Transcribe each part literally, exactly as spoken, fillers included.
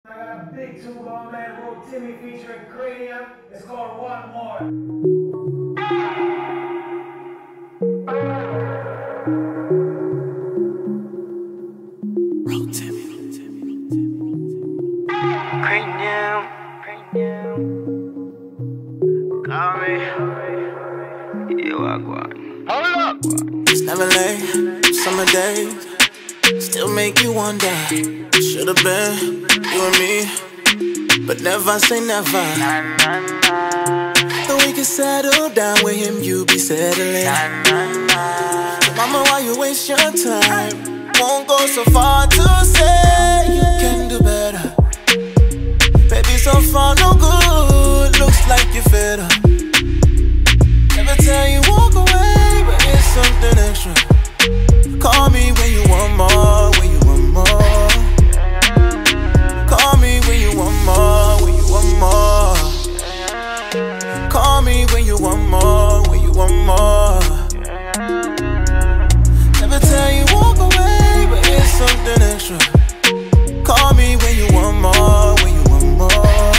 I got a big tune on man wrote Timmy featuring Cranium. It's called One More. Cranium, Cranium. Call me. You are one. Hold up. It's never late, summer days still make you wonder. Should've been you and me, but never say never. Nah, nah, nah. So we can settle down with him, you be settling. Nah, nah, nah. So mama, why you waste your time? Won't go so far to say you can do better. Baby, so far no good, looks like you fed up. Never tell you walk away, but it's something extra. Call me when you want more, when you want more. Call me when you want more, when you want more. Call me when you want more, when you want more. Never tell you walk away, but it's something extra. Call me when you want more, when you want more.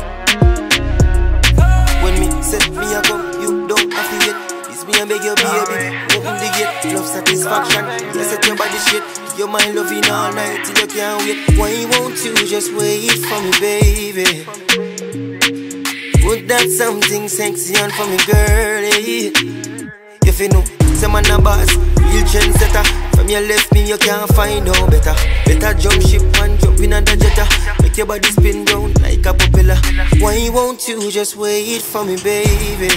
When me set me a come, you don't have to get. It's me and beg your baby, open the gate. Love satisfaction, you set your body shit. Your mind loving all night till you can't wait. Why won't you just wait for me, baby? Put that something sexy on for me, girlie. If you know, some man a boss, real trendsetter. From your left me, you can't find no better. Better jump ship and jump in a jetta. Make your body spin round like a propeller. Why won't you just wait for me, baby?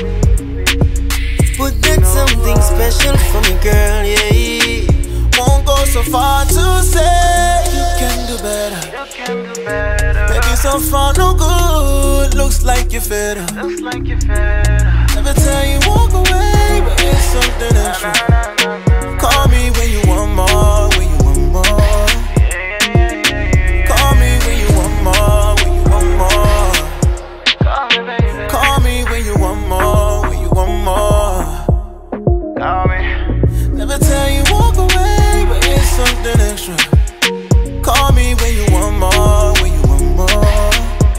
Put that something special for me, girl, yeah. Won't go so far to say you can do better. You can do better. Baby, so far no good, looks like you're fed up. Looks like you fed up. Never tell you walk away, but it's something extra. Call me when you want more, when you want more. Call me when you want more, when you want more. Call me, baby. Call me when you want more, when you want more. Call me. Never tell you walk away, but it's something extra. Call me when you want more, when you want more.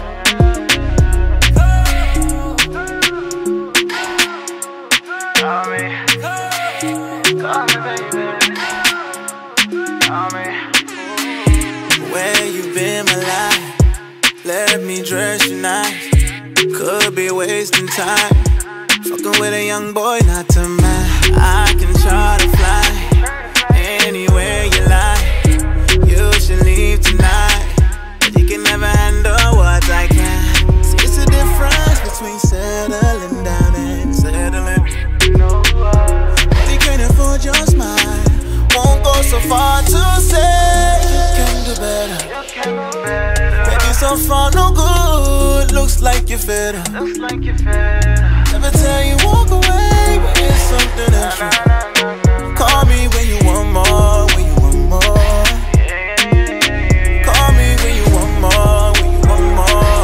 Call me. Call me, baby. Call me. Where you been, my life? Let me dress you nice. Could be wasting time. Fucking with a young boy, not to mind. I can try to fly anywhere you like. You should leave tonight, but you can never handle what I can. See, it's the difference between settling down and settling. But you can't afford your smile. Won't go so far to say you can do better. You can do better. Baby, so far no good, looks like you're fed up. Looks like you fed up. Never tell you walk away, but it's something extra. Call me when you want more, when you want more. Call me when you want more, when you want more.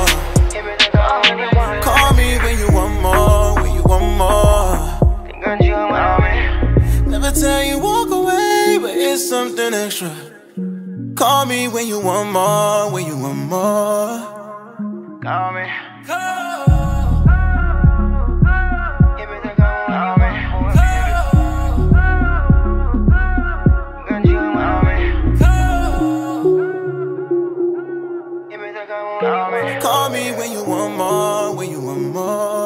Call me when you want more, when you want more. Never tell you walk away, but it's something extra. Call me when you want more, when you want more. Call me. Call me when you want more, when you want more.